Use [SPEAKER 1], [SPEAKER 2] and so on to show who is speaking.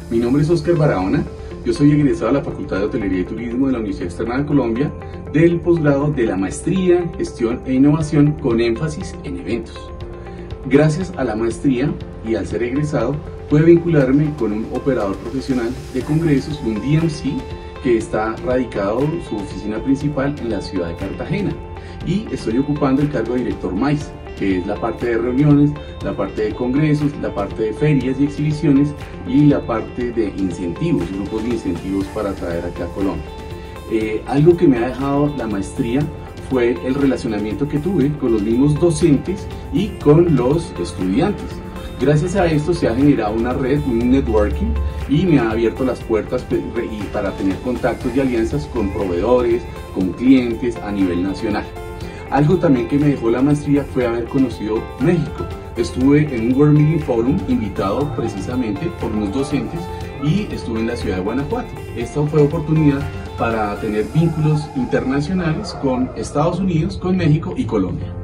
[SPEAKER 1] Mi nombre es Oscar Barahona, yo soy egresado de la Facultad de Hotelería y Turismo de la Universidad Externada de Colombia, del posgrado de la Maestría en Gestión e Innovación con énfasis en eventos. Gracias a la maestría y al ser egresado, pude vincularme con un operador profesional de congresos, un DMC, que está radicado su oficina principal en la ciudad de Cartagena. Y estoy ocupando el cargo de director MICE, que es la parte de reuniones, la parte de congresos, la parte de ferias y exhibiciones y la parte de incentivos, grupos de incentivos para traer acá a Colombia. Algo que me ha dejado la maestría fue el relacionamiento que tuve con los mismos docentes y con los estudiantes. Gracias a esto se ha generado una red, un networking, y me ha abierto las puertas para tener contactos y alianzas con proveedores, con clientes a nivel nacional. Algo también que me dejó la maestría fue haber conocido México. Estuve en un World Meeting Forum invitado precisamente por unos docentes y estuve en la ciudad de Guanajuato. Esta fue oportunidad para tener vínculos internacionales con Estados Unidos, con México y Colombia.